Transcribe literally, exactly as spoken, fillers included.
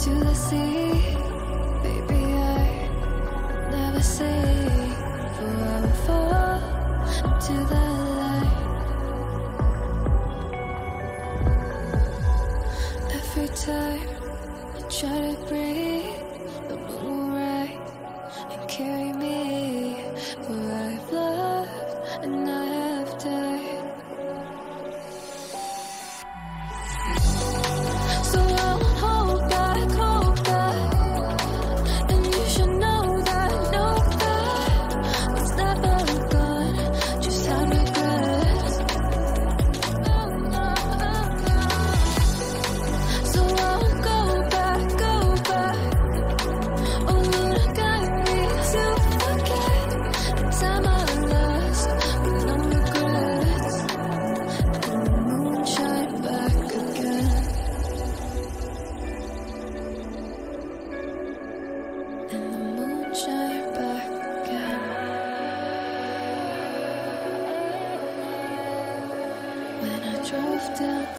into the sea. Baby, I never say, for I will fall into the light. Every time I try to breathe, the moon will rise and carry me where I've loved and I have died. So I won't hold back, hold back, and you should know that, know that it's never gone, just have regrets. So I won't go back, go back. Oh, you got me to forget the time I lost with no regrets. And the moon shine back again. And the moon shine back again. When I drove down